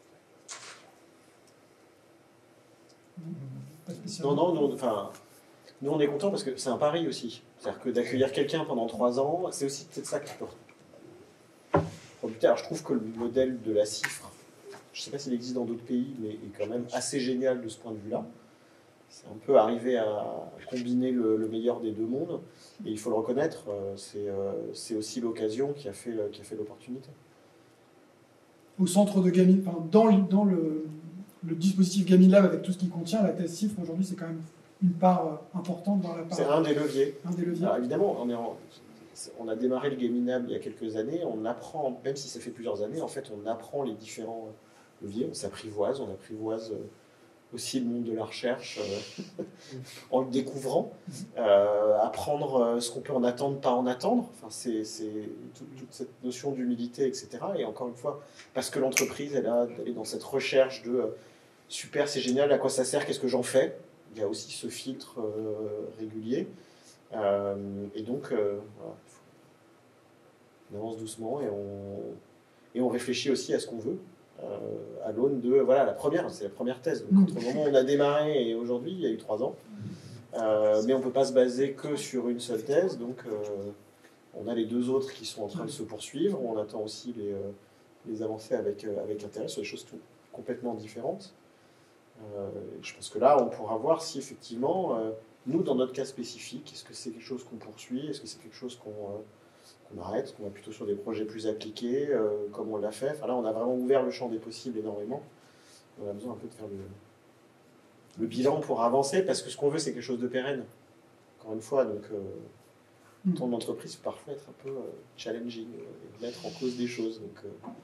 Pas spécialement. Non, nous on est contents parce que c'est un pari aussi. C'est-à-dire que d'accueillir quelqu'un pendant 3 ans, c'est aussi peut-être ça qui peut rebuter. Alors je trouve que le modèle de la CIFRE, je ne sais pas s'il existe dans d'autres pays, mais est quand même assez génial de ce point de vue-là. C'est un peu arrivé à combiner le meilleur des 2 mondes. Et il faut le reconnaître, c'est aussi l'occasion qui a fait l'opportunité. Au centre de Gaming, dans le dispositif Gaming Lab, avec tout ce qu'il contient, la thèse CIFRE aujourd'hui, c'est quand même une part importante dans la part. C'est un des leviers. Alors, évidemment, on a démarré le Gaming Lab il y a quelques années. On apprend, même si ça fait plusieurs années, en fait, on apprend les différents leviers. On s'apprivoise, aussi le monde de la recherche en le découvrant, apprendre ce qu'on peut en attendre, pas en attendre. Enfin, c'est toute cette notion d'humilité, etc. Et encore une fois, parce que l'entreprise, elle est dans cette recherche de super, c'est génial, à quoi ça sert, qu'est-ce que j'en fais? Il y a aussi ce filtre régulier. Et donc, voilà, on avance doucement et on réfléchit aussi à ce qu'on veut. À l'aune de, voilà, c'est la première thèse. Donc, entre le moment où on a démarré et aujourd'hui, il y a eu 3 ans. Mais on ne peut pas se baser que sur une seule thèse. Donc, on a les 2 autres qui sont en train de se poursuivre. On attend aussi les avancées avec intérêt sur des choses complètement différentes. Je pense que là, on pourra voir si effectivement, nous, dans notre cas spécifique, est-ce que c'est quelque chose qu'on poursuit? Est-ce que c'est quelque chose qu'on arrête, qu'on va plutôt sur des projets plus appliqués, comme on l'a fait. Enfin, là, on a vraiment ouvert le champ des possibles énormément. On a besoin un peu de faire le bilan pour avancer, parce que ce qu'on veut, c'est quelque chose de pérenne. Encore une fois, donc, ton entreprise peut parfois être un peu challenging, et mettre en cause des choses. Donc,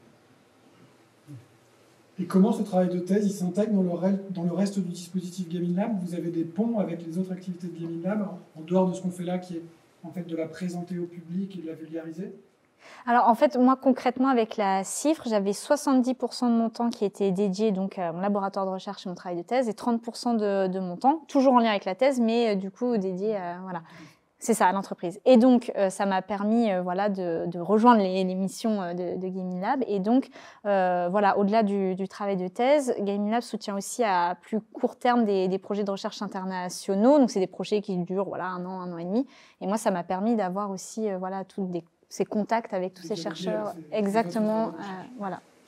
Et comment ce travail de thèse il s'intègre dans le reste du dispositif Gaming Lab? Vous avez des ponts avec les autres activités de Gaming Lab, en dehors de ce qu'on fait là, qui est en fait de la présenter au public et de la vulgariser? Alors en fait, moi concrètement avec la CIFRE, j'avais 70% de mon temps qui était dédié donc à mon laboratoire de recherche et mon travail de thèse et 30% de mon temps, toujours en lien avec la thèse, mais du coup dédié à, voilà. C'est ça, à l'entreprise. Et donc, ça m'a permis voilà, de rejoindre les missions de Gaming Lab. Et donc, voilà, au-delà du travail de thèse, Gaming Lab soutient aussi à plus court terme des projets de recherche internationaux. Donc, c'est des projets qui durent voilà, 1 an et demi. Et moi, ça m'a permis d'avoir aussi voilà, ces contacts avec tous ces chercheurs. Exactement, voilà.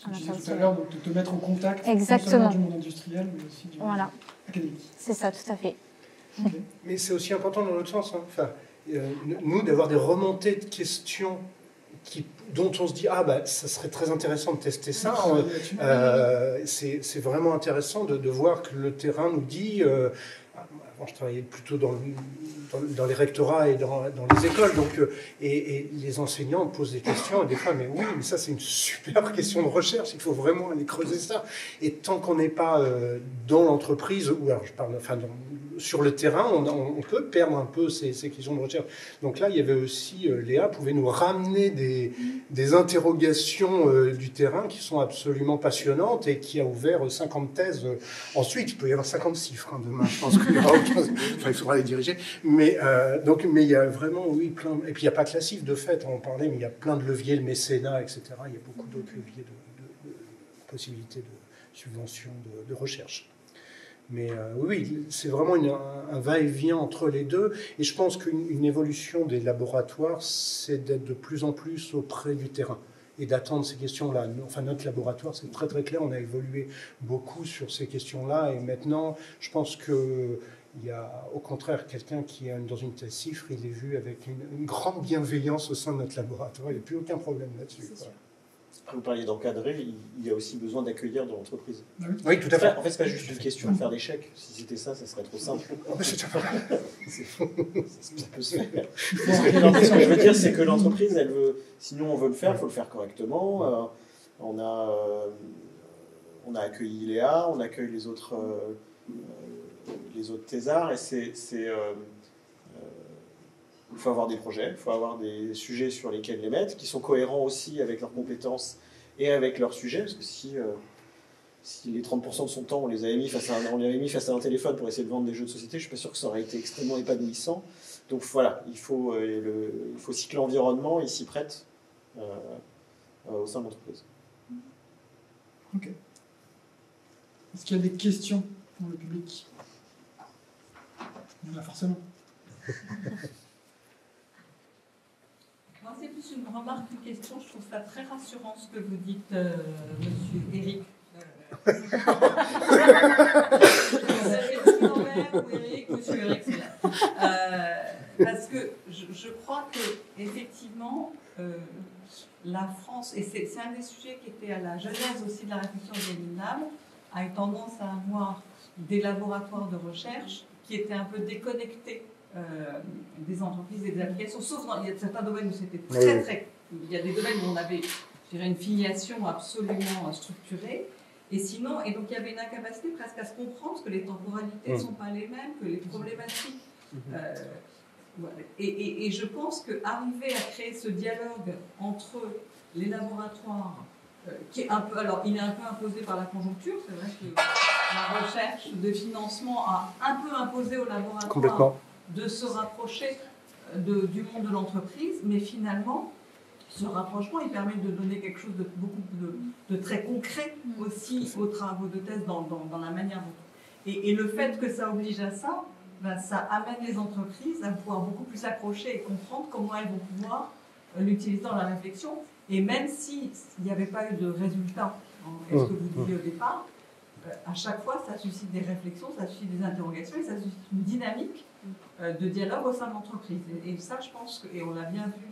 Tu disais tout à l'international. l'heure, donc de te mettre en contact non Exactement. seulement du monde industriel, mais aussi du monde Voilà, académique. c'est ça, tout à fait. Mais c'est aussi important dans l'autre sens. Hein. Enfin, nous, d'avoir des remontées de questions dont on se dit ah bah ça serait très intéressant de tester ça. C'est vraiment intéressant de voir que le terrain nous dit. Avant, je travaillais plutôt dans les rectorats et dans les écoles, donc et les enseignants posent des questions et des fois mais oui, mais ça c'est une super question de recherche. Il faut vraiment aller creuser ça. Et tant qu'on n'est pas dans l'entreprise ou alors je parle sur le terrain, on peut perdre un peu ces questions de recherche. Donc là, il y avait aussi, Léa pouvait nous ramener des interrogations du terrain qui sont absolument passionnantes et qui a ouvert 50 thèses. Ensuite, il peut y avoir 50 chiffres demain, je pense qu'il y aura il faudra les diriger. Mais il y a vraiment, oui, plein. Et puis il n'y a pas que la CIF, de fait, on en parlait, mais il y a plein de leviers, le mécénat, etc. Il y a beaucoup d'autres leviers de possibilités de subventions, de recherche. Mais oui, c'est vraiment un va-et-vient entre les deux. Et je pense qu'une évolution des laboratoires, c'est d'être de plus en plus auprès du terrain et d'attendre ces questions-là. Enfin, notre laboratoire, c'est très très clair, on a évolué beaucoup sur ces questions-là. Et maintenant, je pense qu'il y a au contraire quelqu'un qui est dans une telle cifre, il est vu avec une grande bienveillance au sein de notre laboratoire. Il n'y a plus aucun problème là-dessus. Vous parliez d'encadrer, il y a aussi besoin d'accueillir de l'entreprise. Oui, tout à fait. En fait, c'est pas juste une question de faire des chèques. Si c'était ça, ça serait trop simple. Ça peut se faire. Ce que je veux dire, c'est que l'entreprise, elle veut. Sinon, on veut le faire, il faut le faire correctement. On a accueilli Léa, on accueille les autres thésards, et il faut avoir des projets, il faut avoir des sujets sur lesquels les mettre, qui sont cohérents aussi avec leurs compétences et avec leurs sujets, parce que si les 30% de son temps on les avait mis face à un téléphone pour essayer de vendre des jeux de société, je suis pas sûr que ça aurait été extrêmement épanouissant. Donc voilà, il faut aussi que l'environnement il s'y prête au sein de l'entreprise. Ok. Est-ce qu'il y a des questions pour le public? Il y en a forcément. Moi, c'est plus une remarque qu'une question. Je trouve ça très rassurant ce que vous dites, monsieur Eric. Vous avez dit l'envers ou Eric, monsieur Eric, c'est là. Parce que je crois que effectivement, la France, et c'est un des sujets qui était à la genèse aussi de la réflexion des Lab, a eu tendance à avoir des laboratoires de recherche qui étaient un peu déconnectés des entreprises et des applications, sauf il y a certains domaines où c'était très... Il y a des domaines où on avait, je dirais, une filiation absolument structurée, et sinon, et donc il y avait une incapacité presque à se comprendre, parce que les temporalités ne sont pas les mêmes, que les problématiques... Voilà. Et je pense qu'arriver à créer ce dialogue entre les laboratoires, qui est un peu, alors il est un peu imposé par la conjoncture, c'est vrai que la recherche de financement a un peu imposé aux laboratoires de se rapprocher du monde de l'entreprise, mais finalement, ce rapprochement, il permet de donner quelque chose de beaucoup de très concret aussi aux travaux de thèse dans la manière dont... Et le fait que ça oblige à ça, ben, ça amène les entreprises à pouvoir beaucoup plus s'accrocher et comprendre comment elles vont pouvoir l'utiliser dans la réflexion. Et même s'il n'y avait pas eu de résultat, ce que vous disiez au départ, à chaque fois, ça suscite des réflexions, ça suscite des interrogations et ça suscite une dynamique de dialogue au sein de l'entreprise. Et ça, je pense, et on l'a bien vu,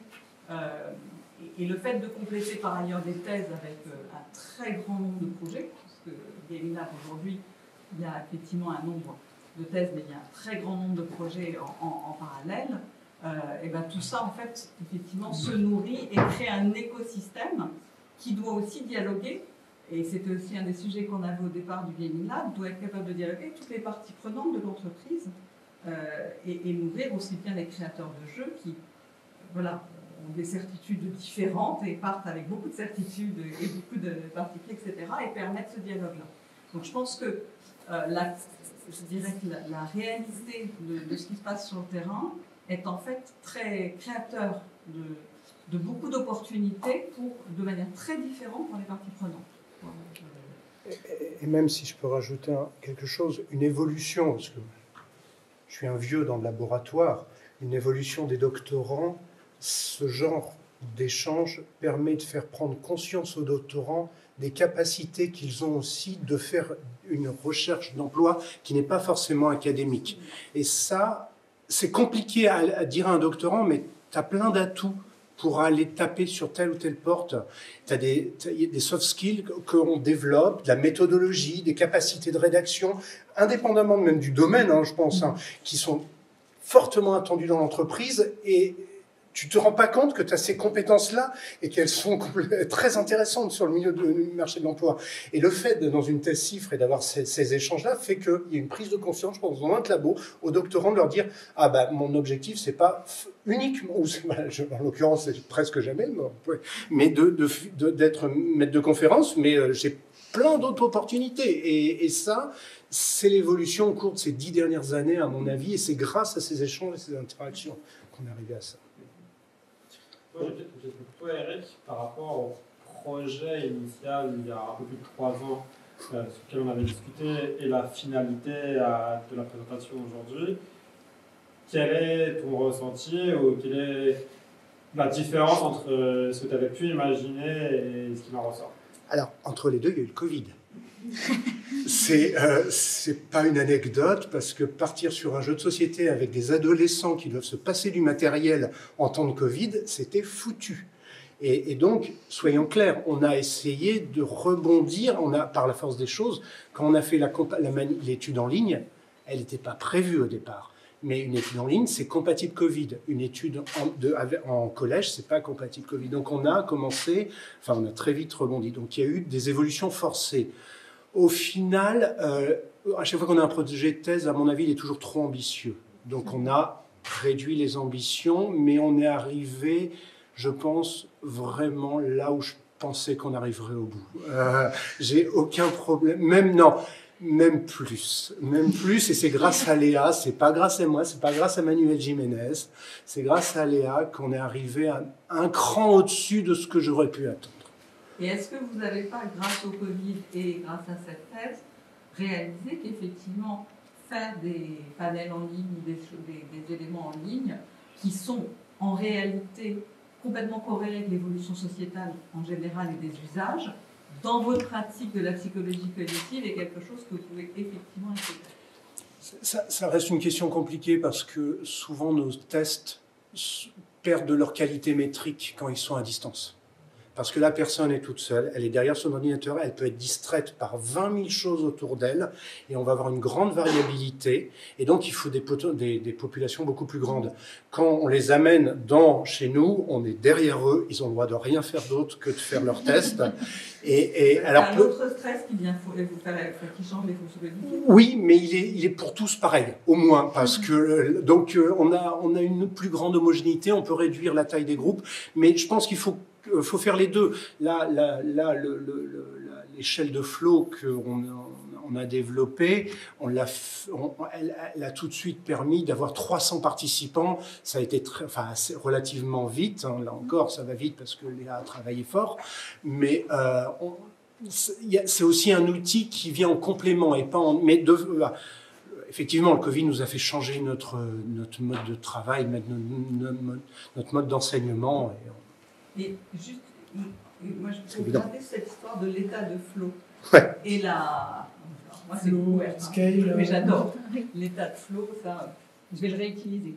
et le fait de compléter par ailleurs des thèses avec un très grand nombre de projets, parce que Gamelab aujourd'hui, il y a effectivement un nombre de thèses, mais il y a un très grand nombre de projets en parallèle, et ben tout ça, en fait, effectivement, se nourrit et crée un écosystème qui doit aussi dialoguer. Et c'était aussi un des sujets qu'on avait au départ du Gaming Lab, doit être capable de dialoguer avec toutes les parties prenantes de l'entreprise et nourrir aussi bien les créateurs de jeux qui voilà, ont des certitudes différentes et partent avec beaucoup de certitudes et beaucoup de particules, etc. et permettent ce dialogue-là. Donc je pense que je dirais que la réalité de ce qui se passe sur le terrain est en fait très créateur de beaucoup d'opportunités de manière très différente pour les parties prenantes. Et même si je peux rajouter quelque chose, une évolution, parce que je suis un vieux dans le laboratoire, une évolution des doctorants, ce genre d'échange permet de faire prendre conscience aux doctorants des capacités qu'ils ont aussi de faire une recherche d'emploi qui n'est pas forcément académique. Et ça, c'est compliqué à dire à un doctorant, mais tu as plein d'atouts pour aller taper sur telle ou telle porte. Tu as des soft skills qu'on développe, de la méthodologie, des capacités de rédaction, indépendamment même du domaine, hein, je pense, hein, qui sont fortement attendues dans l'entreprise, et tu te rends pas compte que tu as ces compétences-là et qu'elles sont très intéressantes sur le milieu du marché de l'emploi. Et le fait d'être dans une telle cifre et d'avoir ces échanges-là fait qu'il y a une prise de conscience, je pense, dans notre labo, aux doctorants, de leur dire « Ah bah, mon objectif, c'est pas uniquement, ou en l'occurrence, c'est presque jamais, mais d'être maître de conférence, mais j'ai plein d'autres opportunités. » Et ça, c'est l'évolution au cours de ces 10 dernières années, à mon avis, et c'est grâce à ces échanges et ces interactions qu'on est arrivé à ça. Moi, j'ai peut-être pour toi, Eric, par rapport au projet initial il y a un peu plus de 3 ans sur lequel on avait discuté et la finalité de la présentation aujourd'hui. Quel est ton ressenti ou quelle est la différence entre ce que tu avais pu imaginer et ce qui en ressort? Alors, entre les deux, il y a eu le Covid. C'est pas une anecdote, parce que partir sur un jeu de société avec des adolescents qui doivent se passer du matériel en temps de Covid, c'était foutu. Et donc, soyons clairs, on a essayé de rebondir, par la force des choses, quand on a fait l'étude en ligne, elle n'était pas prévue au départ. Mais une étude en ligne, c'est compatible Covid. Une étude en collège, c'est pas compatible Covid. Donc on a très vite rebondi. Donc il y a eu des évolutions forcées. Au final, à chaque fois qu'on a un projet de thèse, à mon avis, il est toujours trop ambitieux. Donc on a réduit les ambitions, mais on est arrivé, je pense, vraiment là où je pensais qu'on arriverait au bout. J'ai aucun problème, même plus, et c'est grâce à Léa, c'est pas grâce à moi, c'est pas grâce à Manuel Jiménez, c'est grâce à Léa qu'on est arrivé à un cran au-dessus de ce que j'aurais pu attendre. Et est-ce que vous n'avez pas, grâce au Covid et grâce à cette thèse, réalisé qu'effectivement, faire des panels en ligne ou des éléments en ligne qui sont en réalité complètement corrélés avec l'évolution sociétale en général et des usages, dans votre pratique de la psychologie cognitive, est quelque chose que vous pouvez effectivement intégrer? Ça reste une question compliquée, parce que souvent nos tests perdent de leur qualité métrique quand ils sont à distance. Parce que la personne est toute seule, elle est derrière son ordinateur, elle peut être distraite par 20 000 choses autour d'elle, et on va avoir une grande variabilité, et donc il faut des populations beaucoup plus grandes. Quand on les amène chez nous, on est derrière eux, ils ont le droit de rien faire d'autre que de faire leurs tests. Alors, un autre stress qui vient qui change les fonctions cognitives. Oui, mais il est pour tous pareil, au moins, parce que on a une plus grande homogénéité, on peut réduire la taille des groupes, mais je pense qu'il faut faire les deux. Là, l'échelle de flow qu'on a développée, elle a tout de suite permis d'avoir 300 participants. Ça a été relativement vite. Hein. Là encore, ça va vite parce que Léa a travaillé fort. Mais c'est aussi un outil qui vient en complément et pas effectivement, le Covid nous a fait changer notre mode de travail, notre mode d'enseignement. Et juste, moi je peux regarder cette histoire de l'état de flow. Ouais. Et moi c'est Flow, ouvert, scale, mais j'adore l'état de flow, ça, je vais le réutiliser.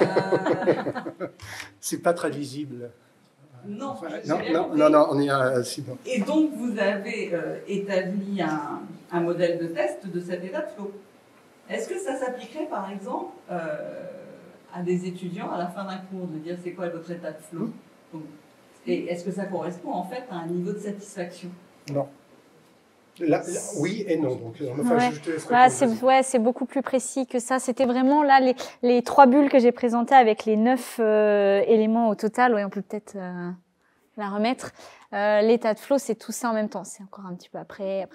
C'est pas traduisible. Non, non, on est si bon. Et donc vous avez établi un modèle de test de cet état de flow. Est-ce que ça s'appliquerait par exemple à des étudiants à la fin d'un cours de dire c'est quoi votre état de flow? Donc, et est-ce que ça correspond en fait à un niveau de satisfaction? Non. Là, oui et non. Donc, c'est beaucoup plus précis que ça. C'était vraiment là les 3 bulles que j'ai présentées avec les 9 éléments au total. Ouais, on peut peut-être la remettre. L'état de flow, c'est tout ça en même temps. C'est encore un petit peu après.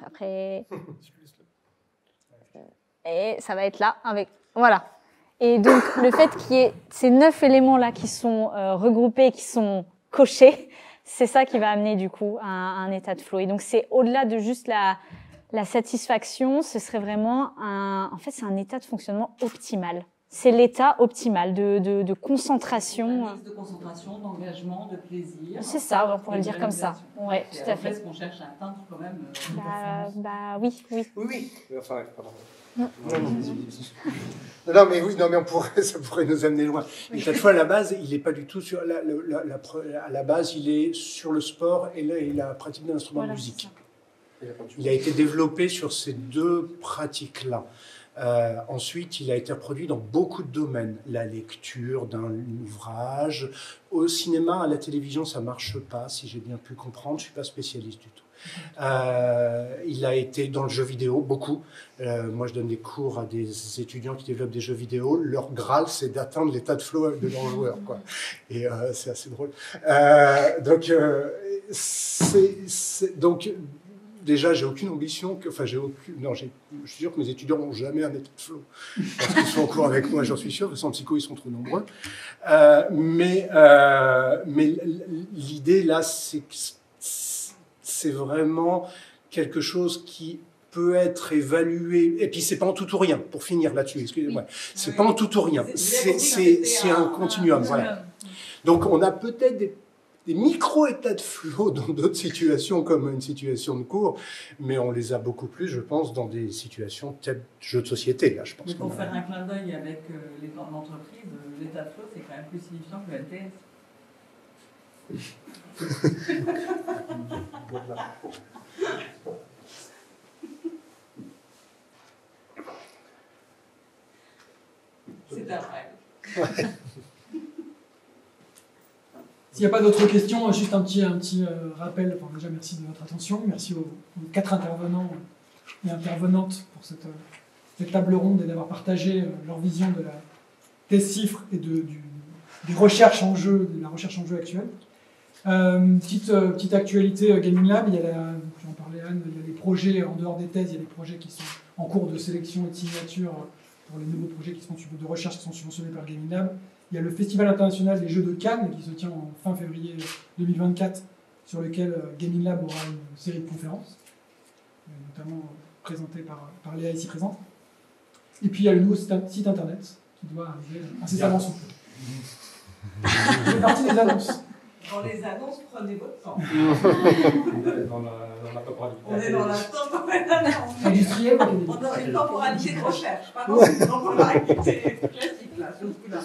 Et ça va être là avec. Voilà. Et donc, le fait qu'il y ait ces 9 éléments-là qui sont regroupés, qui sont cochés, c'est ça qui va amener du coup à un état de flow. Et donc, c'est au-delà de juste la satisfaction, ce serait vraiment c'est un état de fonctionnement optimal. C'est l'état optimal de concentration. Un mix de concentration, d'engagement, de plaisir. C'est ça, on pourrait le dire comme ça. Oui, tout à fait. Ce qu'on cherche à atteindre quand même. Oui. Oui. Enfin, pardon. Non, mais oui, non, mais ça pourrait nous amener loin. Mais toutefois, à la base, il n'est pas du tout sur à la base, il est sur le sport et la pratique d'un instrument de musique. Il a été développé sur ces deux pratiques-là. Ensuite, il a été reproduit dans beaucoup de domaines. La lecture d'un ouvrage, au cinéma, à la télévision, ça marche pas, si j'ai bien pu comprendre. Je suis pas spécialiste du tout. Il a été dans le jeu vidéo, beaucoup. Moi, je donne des cours à des étudiants qui développent des jeux vidéo. Leur graal, c'est d'atteindre l'état de flow de leur joueur, quoi. Et c'est assez drôle. Donc, déjà, j'ai aucune ambition. Je suis sûr que mes étudiants n'ont jamais un état de flow. Parce qu'ils sont en cours avec moi, j'en suis sûr. De toute façon, en psycho, ils sont trop nombreux. Mais l'idée, là, c'est vraiment quelque chose qui peut être évalué. Et puis, c'est pas en tout ou rien, pour finir là-dessus, excusez-moi. C'est pas en tout ou rien. C'est un continuum. Voilà. Donc, on a peut-être des micro-états de flow dans d'autres situations, comme une situation de cours, mais on les a beaucoup plus, je pense, dans des situations telles jeux de société. Là, je pense. Mais pour faire un clin d'œil avec l'entreprise, l'état de flow, c'est quand même plus signifiant que le LTS. C'est un rêve. S'il n'y a pas d'autres questions, juste un petit rappel. Enfin, déjà, merci de votre attention. Merci aux 4 intervenants et intervenantes pour cette table ronde et d'avoir partagé leur vision de la thèse CIFRE et des recherches en jeu, de la recherche en jeu actuelle. Petite actualité Gaming Lab, j'en parlais Anne, il y a des projets en dehors des thèses, il y a des projets qui sont en cours de sélection et de signature pour les nouveaux projets de recherche qui sont subventionnés par Gaming Lab. Il y a le Festival international des jeux de Cannes qui se tient en fin février 2024, sur lequel Gaming Lab aura une série de conférences, notamment présentées par Léa ici présente. Et puis il y a le nouveau site internet qui doit arriver incessamment sous peu. C'est partie des annonces. Dans les annonces, prenez votre temps. Dans la temporalité. On est dans la temporalité. Industriel, On est dans une temporalité de recherche, pas dans une temporalité classique, là, sur ce coup-là.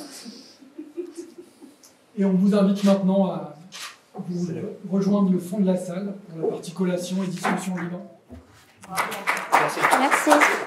Et on vous invite maintenant à vous rejoindre le fond de la salle pour la partie collation et discussion libre. Merci.